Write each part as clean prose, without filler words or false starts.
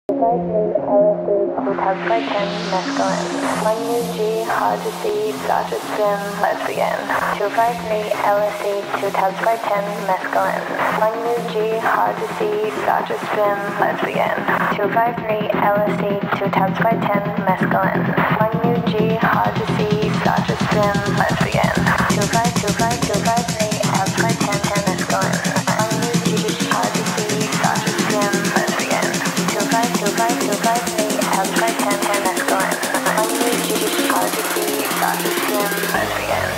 hard to see, start to spin, let's begin. 253 LSD, 2 times by 10, mescaline. 1 hard to see, start to spin, let's begin. 253 LSD, 2 times by 10, mescaline. 1 hard to see, start to spin, let's begin. 253 times by 10, 10 mescaline. 1 hard to see, start to spin, let's begin. 253 times by 10, 10 mescaline. 1 hard to see, start to spin, let's begin.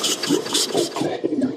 sex, drugs, alcohol.